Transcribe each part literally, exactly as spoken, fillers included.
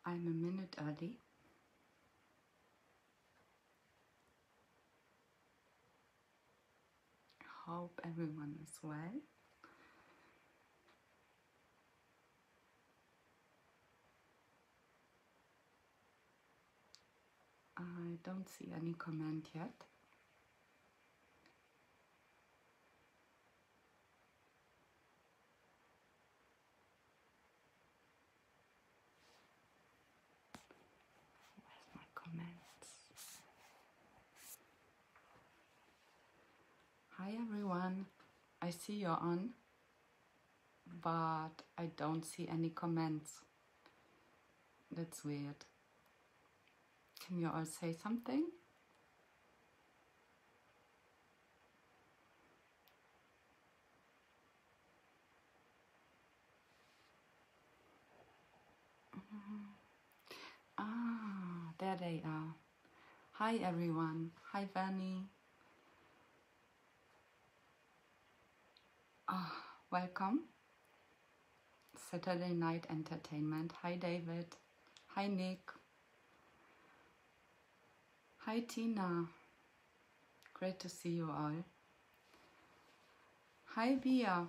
I'm a minute early. Hope everyone is well. I don't see any comment yet. Where's my comments? Hi everyone. I see you're on, but I don't see any comments. That's weird. Can you all say something? Ah, there they are. Hi everyone. Hi Vanny. Ah, welcome. Saturday Night Entertainment. Hi David. Hi Nick. Hi Tina. Great to see you all. Hi Bia.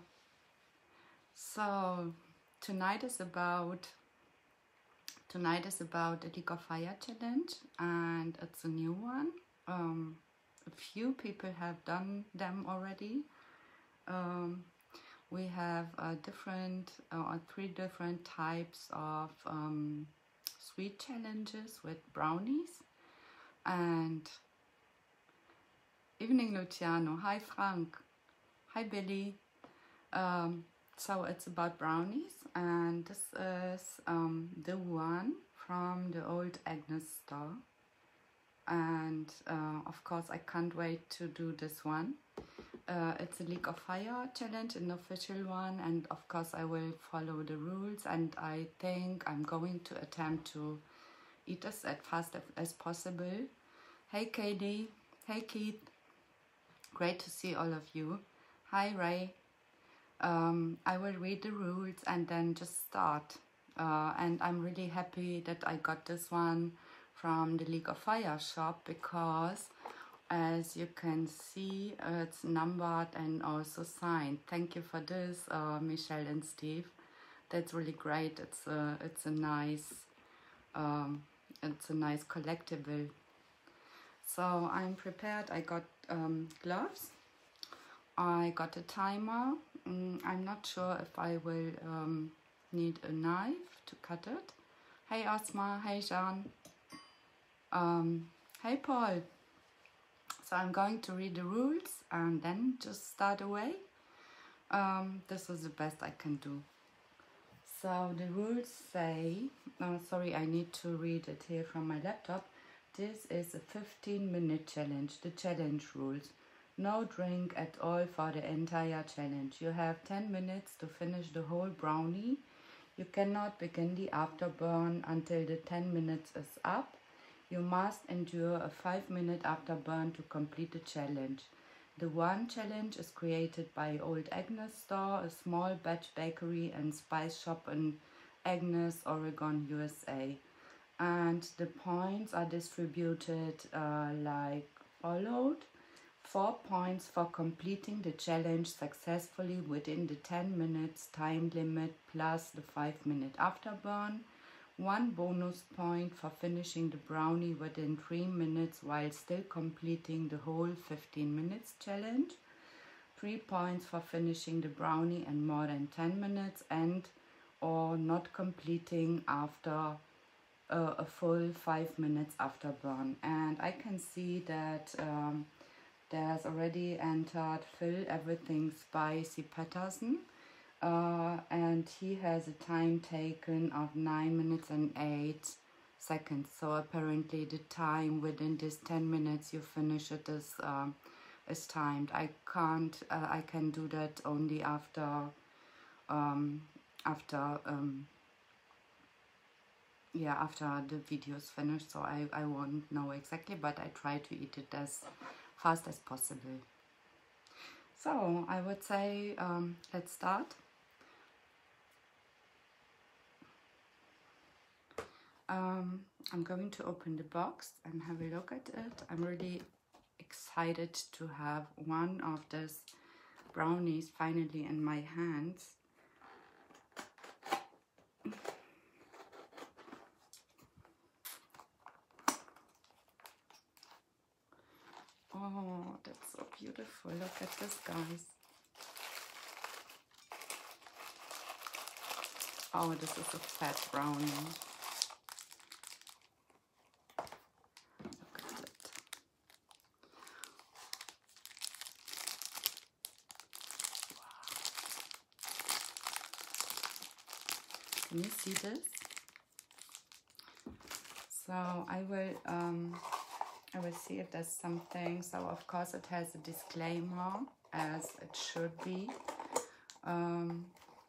So tonight is about tonight is about the League of Fire challenge, and it's a new one. Um, a few people have done them already. Um, we have uh, different uh, three different types of um, sweet challenges with brownies. And evening Luciano. Hi Frank. Hi Billy. Um, so it's about brownies, and this is um, the one from the old Agnes store, and uh, of course I can't wait to do this one. Uh, it's a League of Fire challenge, an official one, and of course I will follow the rules, and I think I'm going to attempt to eat this as fast as possible. Hey Katie. Hey Keith. Great to see all of you. Hi Ray. Um, I will read the rules and then just start. Uh, and I'm really happy that I got this one from the League of Fire shop, because as you can see, uh, it's numbered and also signed. Thank you for this, uh, Michelle and Steve. That's really great. It's a, it's a nice, um, it's a nice collectible. So I'm prepared. I got um, gloves. I got a timer. Mm, I'm not sure if I will um, need a knife to cut it. Hey Asma, hey Jean. Um, hey Paul. So I'm going to read the rules and then just start away. Um, this is the best I can do. So the rules say, oh, sorry, I need to read it here from my laptop. This is a fifteen minute challenge, the challenge rules. No drink at all for the entire challenge. You have ten minutes to finish the whole brownie. You cannot begin the afterburn until the ten minutes is up. You must endure a five minute afterburn to complete the challenge. The one challenge is created by Old Agnes Store, a small batch bakery and spice shop in Agnes, Oregon, U S A. And the points are distributed uh, like followed. Four points for completing the challenge successfully within the ten minutes time limit plus the five minute afterburn. One bonus point for finishing the brownie within three minutes while still completing the whole fifteen minutes challenge. Three points for finishing the brownie in more than ten minutes and or not completing after uh, a full five minutes afterburn. And I can see that um, there's already entered Phil Everything Spicy Patterson, uh, and he has a time taken of nine minutes and eight seconds. So apparently the time within this ten minutes you finish it is, um, is timed. I can't, uh, I can do that only after, um, after, um, yeah, after the video is finished, so I, I won't know exactly, but I try to eat it as fast as possible. So I would say um, let's start. Um, I'm going to open the box and have a look at it. I'm really excited to have one of those brownies finally in my hands. Oh, that's so beautiful. Look at this, guys. Oh, this is a fat brownie. Look at it. Wow. Can you see this? So I will um, I will see if there's something. So of course it has a disclaimer, as it should be. Um,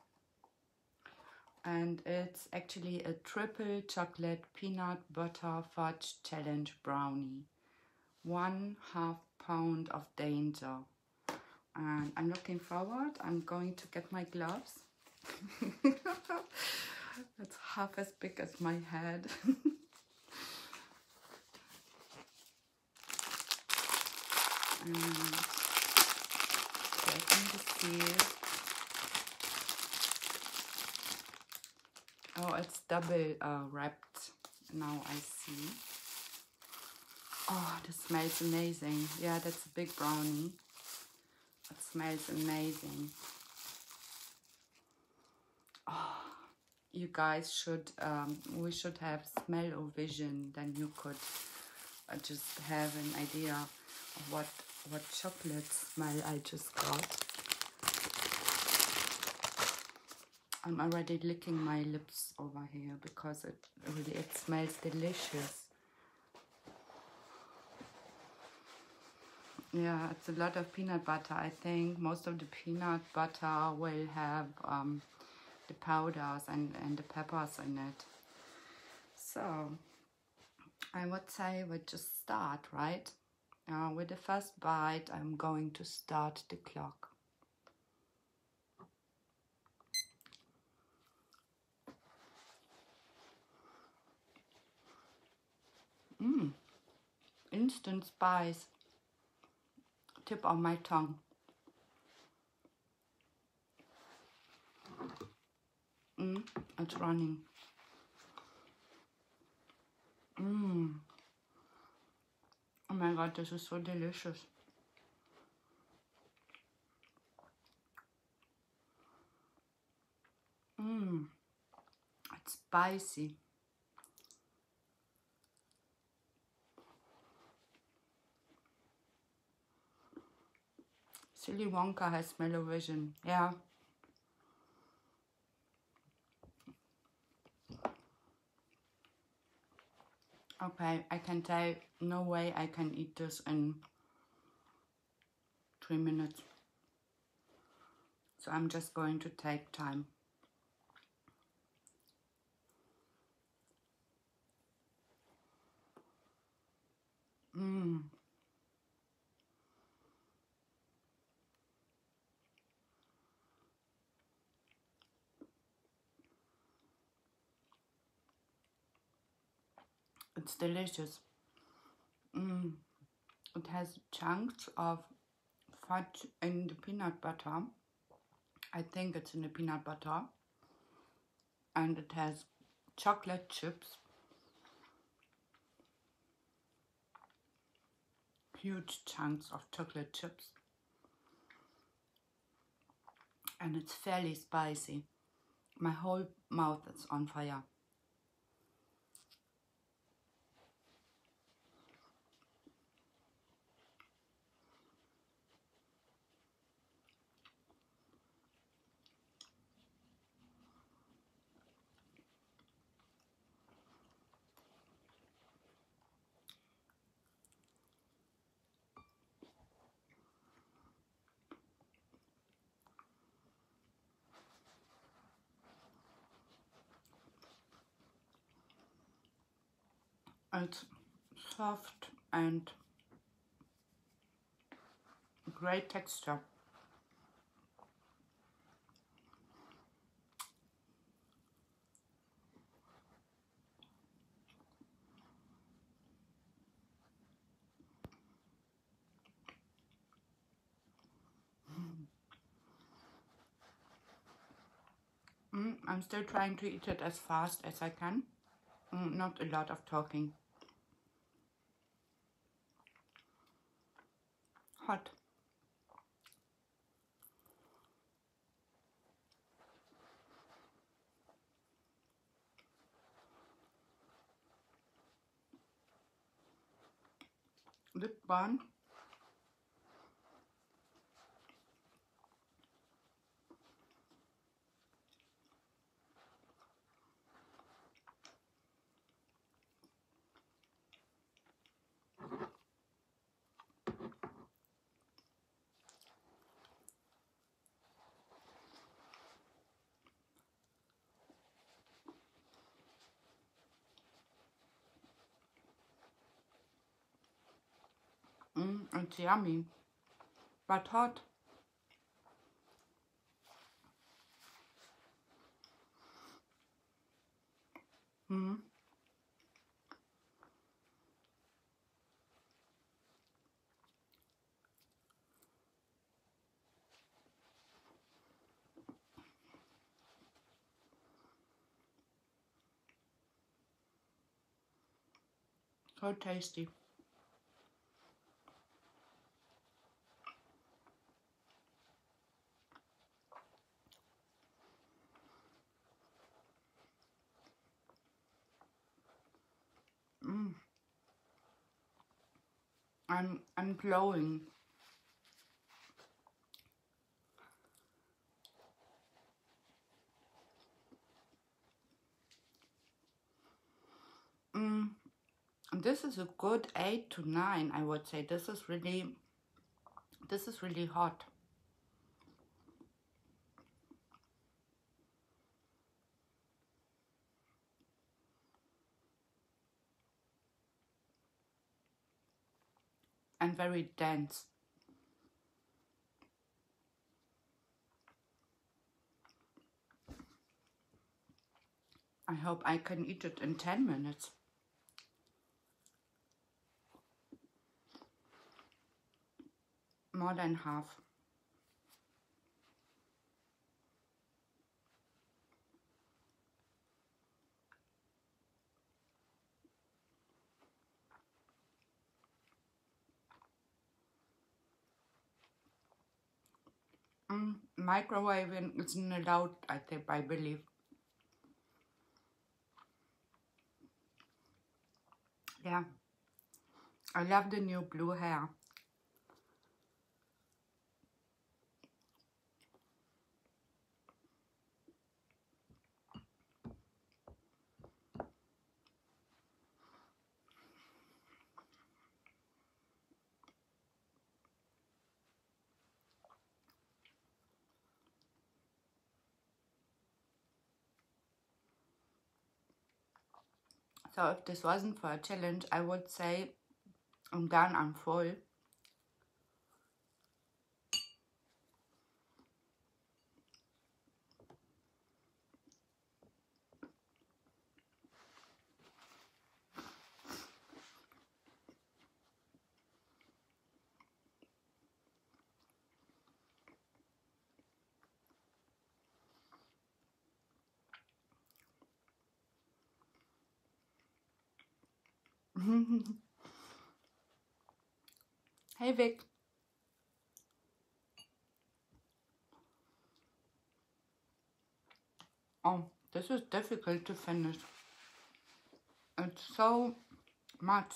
and it's actually a triple chocolate peanut butter fudge challenge brownie. One half pound of danger. And I'm looking forward. I'm going to get my gloves. It's half as big as my head. And taking the seal. Oh, it's double uh, wrapped. Now I see. Oh, this smells amazing. Yeah, that's a big brownie. It smells amazing. Oh, you guys should, um, we should have smell-o-vision. Then you could uh, just have an idea of what what chocolate smell I just got. I'm already licking my lips over here because it really it smells delicious. Yeah, it's a lot of peanut butter. I think most of the peanut butter will have um, the powders and, and the peppers in it. So I would say we just start, right? Uh, with the first bite, I'm going to start the clock. Mmm, instant spice. Tip on my tongue. Mmm, it's running. Mmm. Oh my god, this is so delicious. Mmm. It's spicy. Silly Wonka has smell-o-vision. Yeah. Okay, I can tell no way I can eat this in three minutes. So I'm just going to take time. Mmm. It's delicious. Mmm. It has chunks of fudge in the peanut butter. I think it's in the peanut butter. And it has chocolate chips. Huge chunks of chocolate chips. And it's fairly spicy. My whole mouth is on fire. It's soft and great texture. I'm still trying to eat it as fast as I can. Mm, not a lot of talking. Hot. Lip balm. Mm, it's yummy, but hot. Mm. So tasty. Mm. I'm I'm glowing. Mm. This is a good eight to nine, I would say. This is really this is really hot. And very dense. I hope I can eat it in ten minutes. More than half. Mm. Microwaving isn't allowed, I think, I believe. Yeah. I love the new blue hair. So if this wasn't for a challenge, I would say I'm done, I'm full. Hey Vic. Oh, this is difficult to finish. It's so much.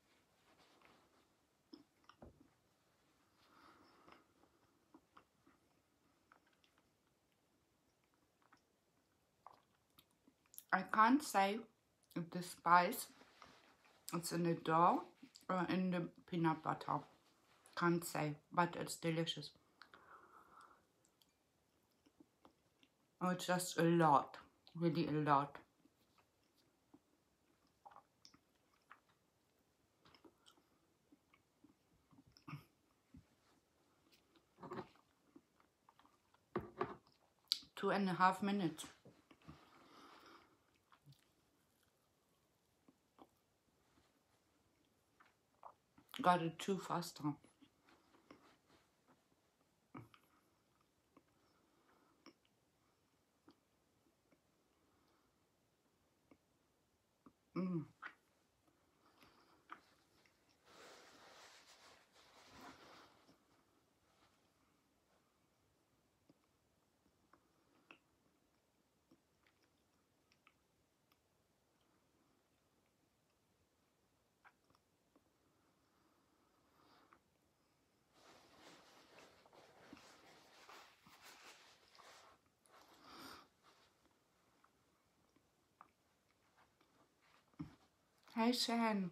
I can't say if the spice it's in the dough or in the peanut butter. Can't say, but it's delicious. Oh, it's just a lot, really a lot. Two and a half minutes. Got it too faster. Mm. Hey Shan.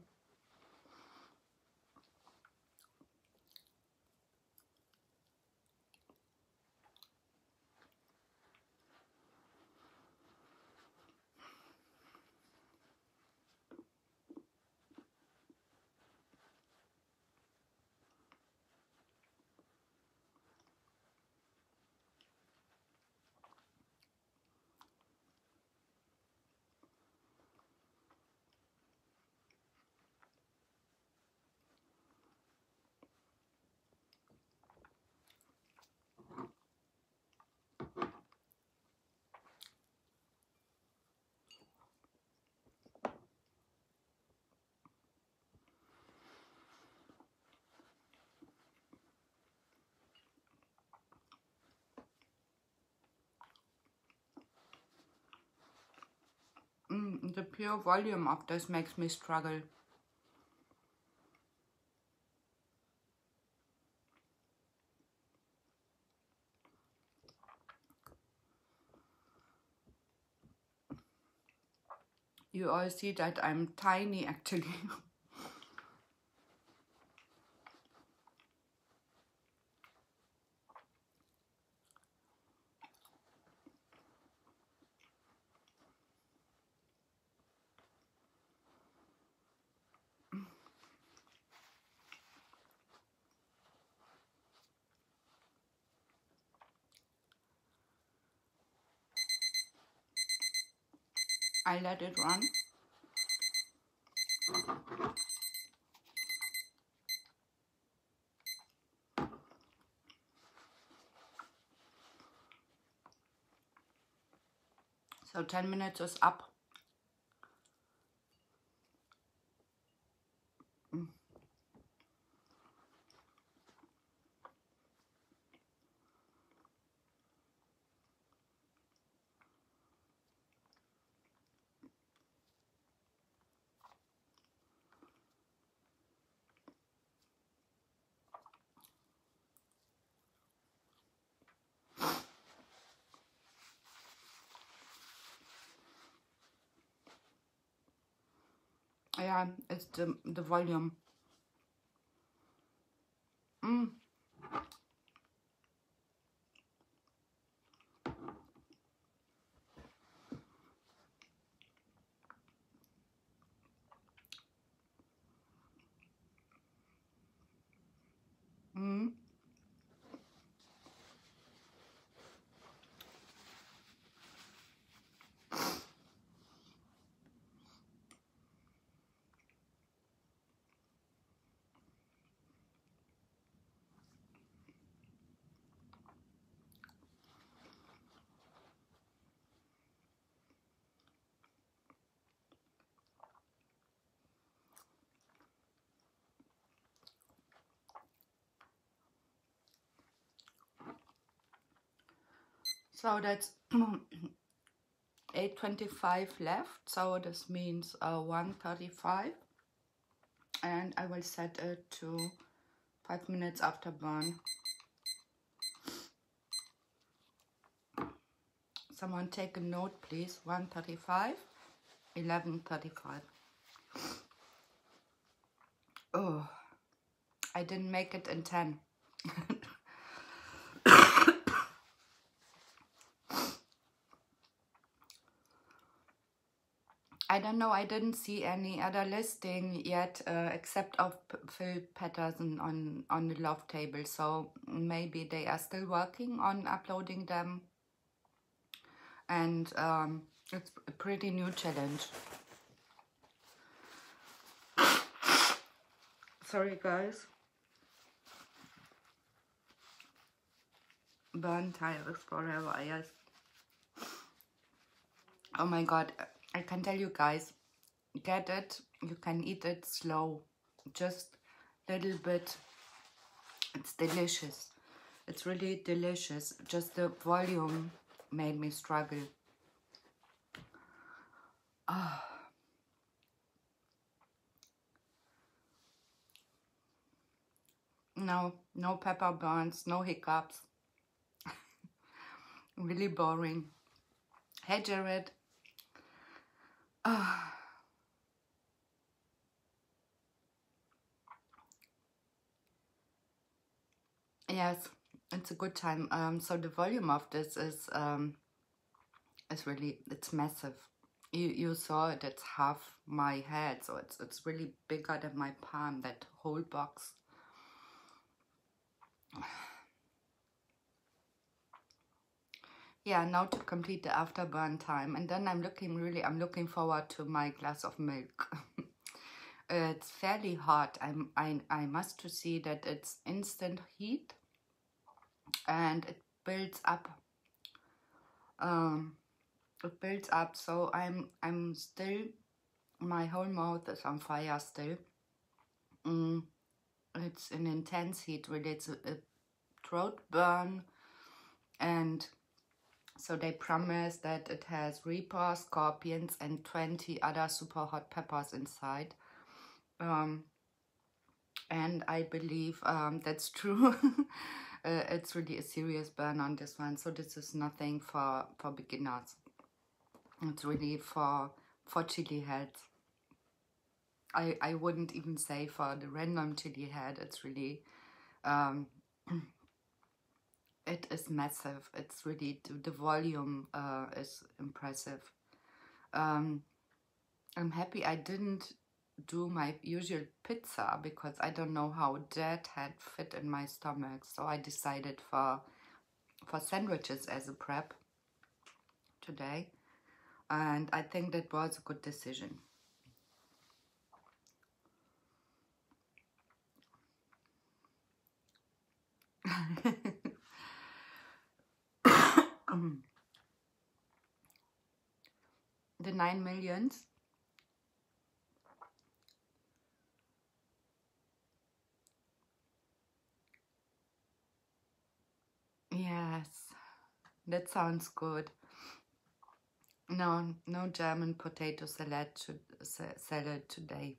Mm, the pure volume of this makes me struggle. You all see that I'm tiny actually. I let it run. So ten minutes is up. Mm. Yeah, it's the, the volume. Mm. Mm. So that's eight twenty-five left. So this means uh, one thirty-five. And I will set it to five minutes after burn. Someone take a note, please. one thirty-five, eleven thirty-five. Oh, I didn't make it in ten. I don't know, I didn't see any other listing yet uh, except of Phil Patterson on, on the Love Table. So maybe they are still working on uploading them. And um, it's a pretty new challenge. Sorry guys. Burn tires forever, yes. Oh my god, I can tell you guys, get it, you can eat it slow, just little bit. It's delicious. It's really delicious. Just the volume made me struggle. Ah. No, no pepper burns, no hiccups. Really boring. Hey, Jared. Ah. Yes, it's a good time. Um, so the volume of this is um, is really, it's massive. You you saw it. It's half my head, so it's it's really bigger than my palm. That whole box. Yeah, now to complete the afterburn time, and then I'm looking really. I'm looking forward to my glass of milk. It's fairly hot. I'm I I must to see that it's instant heat, and it builds up. Um, it builds up. So I'm I'm still. My whole mouth is on fire still. Mm, it's an intense heat. Really, it's a, a throat burn, and so they promise that it has reaper, scorpions, and twenty other super hot peppers inside. Um, and I believe um, that's true. uh, it's really a serious burn on this one. So this is nothing for, for beginners. It's really for, for chili heads. I, I wouldn't even say for the random chili head. It's really... Um, it is massive. It's really... The volume uh, is impressive. Um, I'm happy I didn't do my usual pizza because I don't know how that had fit in my stomach. So I decided for for sandwiches as a prep today, and I think that was a good decision. The nine millions. Yes, that sounds good. No, no German potato salad should, salad today.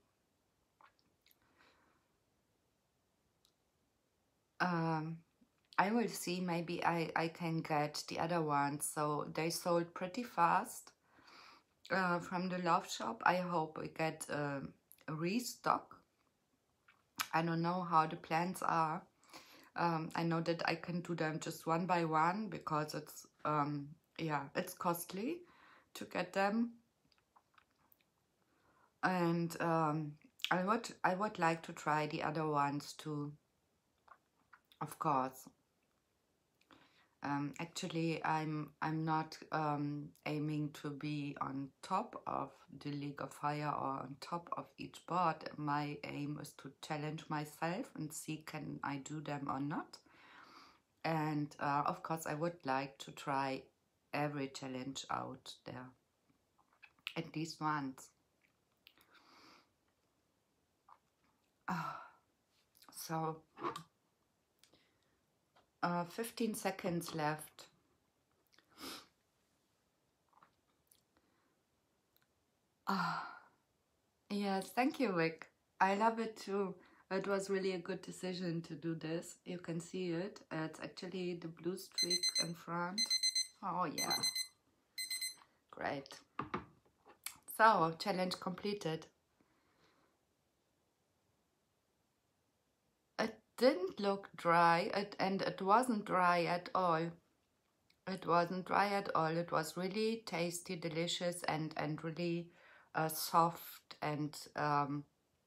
Um, I will see. Maybe I I can get the other ones. So they sold pretty fast uh, from the Love Shop. I hope we get uh, a restock. I don't know how the plans are. Um, I know that I can do them just one by one because it's um, yeah, it's costly to get them, and um, I would I would like to try the other ones too. Of course. Um, actually, I'm I'm not um, aiming to be on top of the League of Fire or on top of each board. My aim is to challenge myself and see can I do them or not. And uh, of course, I would like to try every challenge out there, at least once. Oh, so, uh, fifteen seconds left. Ah, oh, yes, thank you, Rick. I love it too. It was really a good decision to do this. You can see it. It's actually the blue streak in front. Oh, yeah. Great. So, challenge completed. It didn't look dry, it, and it wasn't dry at all. It wasn't dry at all. It was really tasty, delicious, and, and really uh, soft and um,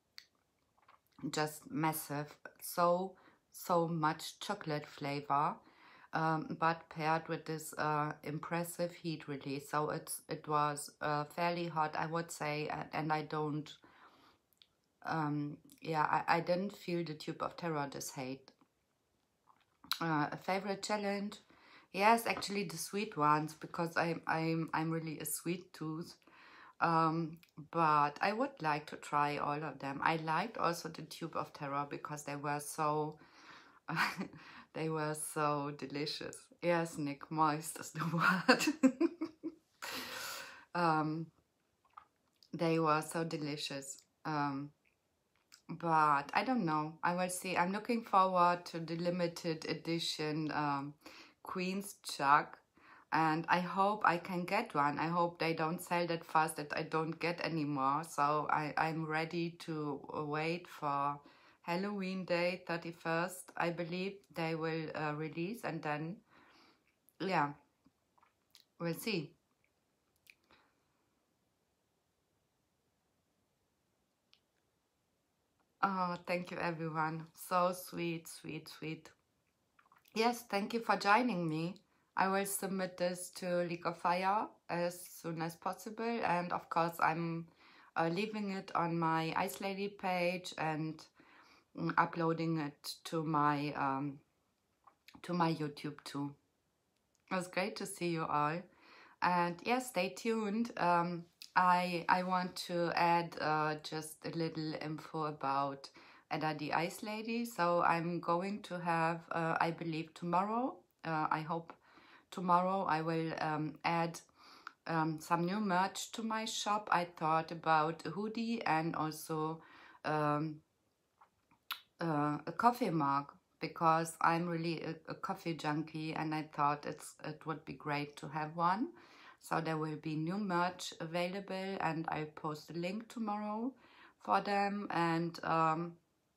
just massive. So, so much chocolate flavor, um, but paired with this uh, impressive heat release. So it's it was uh, fairly hot, I would say, and, and I don't, um, yeah, I, I didn't feel the tube of terror this hate. Uh, a favorite challenge? Yes, actually the sweet ones, because I'm I'm I'm really a sweet tooth. Um, but I would like to try all of them. I liked also the Tube of Terror because they were so they were so delicious. Yes, Nick, moist is the word. um, they were so delicious. Um, but I don't know. I will see. I'm looking forward to the limited edition um, Queen's Jug, and I hope I can get one. I hope they don't sell that fast that I don't get anymore. So I, I'm ready to wait for Halloween Day, thirty-first. I believe they will uh, release, and then, yeah, we'll see. Oh, thank you, everyone. So sweet, sweet, sweet. Yes, thank you for joining me. I will submit this to League of Fire as soon as possible. And of course, I'm uh, leaving it on my Ice Lady page and mm, uploading it to my um, to my YouTube too. It was great to see you all. And yes, stay tuned. Um, I I want to add uh, just a little info about Edda the Ice Lady. So I'm going to have, uh, I believe tomorrow, uh, I hope tomorrow I will um, add um, some new merch to my shop. I thought about a hoodie and also um, uh, a coffee mug because I'm really a, a coffee junkie and I thought it's it would be great to have one. So there will be new merch available and I'll post a link tomorrow for them. And um,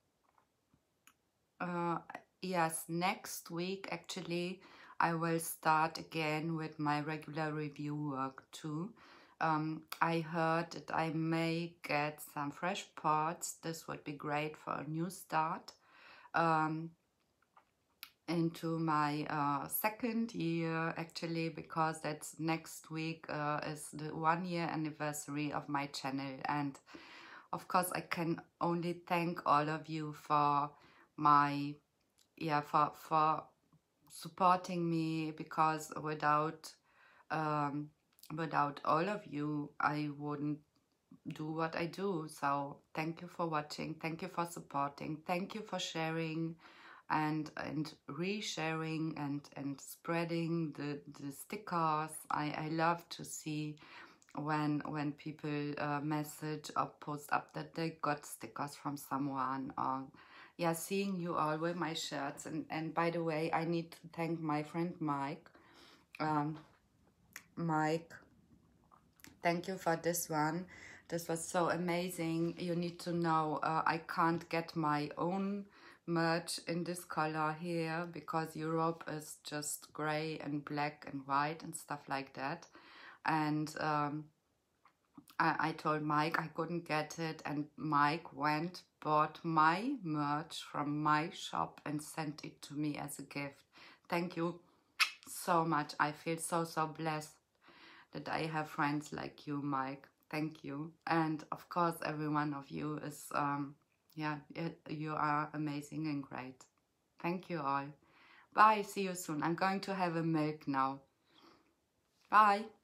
uh, yes, next week actually I will start again with my regular review work too. Um, I heard that I may get some fresh pots. This would be great for a new start. Um, into my uh, second year actually, because that's next week uh, is the one year anniversary of my channel. And of course I can only thank all of you for my yeah for for supporting me, because without um, without all of you I wouldn't do what I do. So thank you for watching, thank you for supporting, thank you for sharing and and resharing and and spreading the the stickers. I I love to see when when people uh, message or post up that they got stickers from someone, or yeah, seeing you all with my shirts. And and by the way, I need to thank my friend Mike. um Mike, thank you for this one. This was so amazing. You need to know, uh, I can't get my own merch in this color here because Europe is just gray and black and white and stuff like that. And um, I, I told Mike I couldn't get it, and Mike went, bought my merch from my shop and sent it to me as a gift. Thank you so much. I feel so, so blessed that I have friends like you, Mike. Thank you. And of course, every one of you is, um, yeah, you are amazing and great. Thank you all. Bye. See you soon. I'm going to have a milk now. Bye.